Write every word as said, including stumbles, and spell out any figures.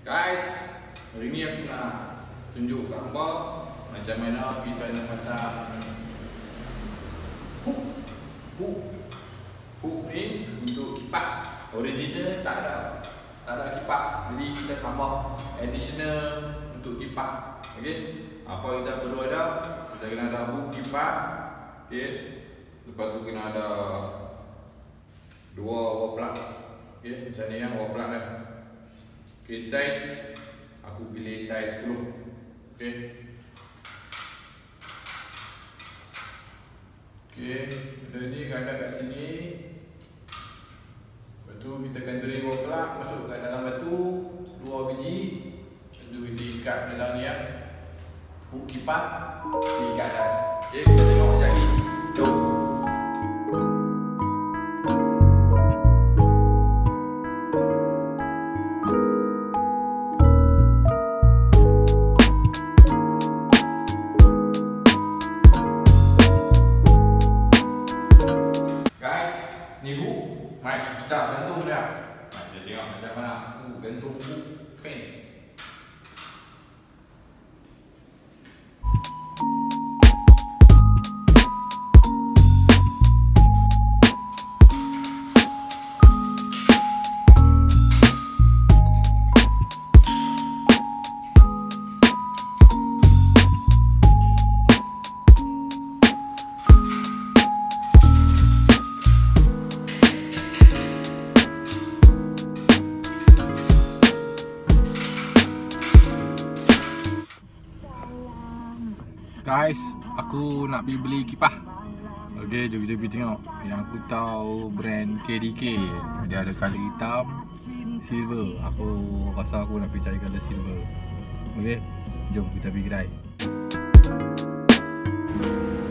Guys, hari ni aku nak tunjuk kat hangpa macam mana kita nak pasang hook. Hook. Hook ni untuk kipas. Original tak ada. Tak ada kipas. Jadi kita tambah additional untuk kipas. Okey. Apa kita perlu ada? Kita kena ada hook kipas. Okey. Lepas tu kena ada dua wall plug. Okey, macam ni yang wall plug dah. Okay, size aku pilih size sepuluh. Okay. Okay, benda ni kena kat sini. Lepas tu kita akan drill wall plug masuk kat dalam batu dua biji. Lepas tu kita ikat dalam ni ya. Hook kipas diikat dah. Okay, kita tengok macam ni. Jom. Ni hook, mari kita gantung dia. Mari kita tengok macam mana aku gantung hook fan. Guys, aku nak pergi beli kipas. Okey, jom kita pergi tengok. Yang aku tahu brand K D K. Dia ada color hitam, silver. Aku rasa aku nak pergi cari color silver. Okey, jom kita pergi kedai.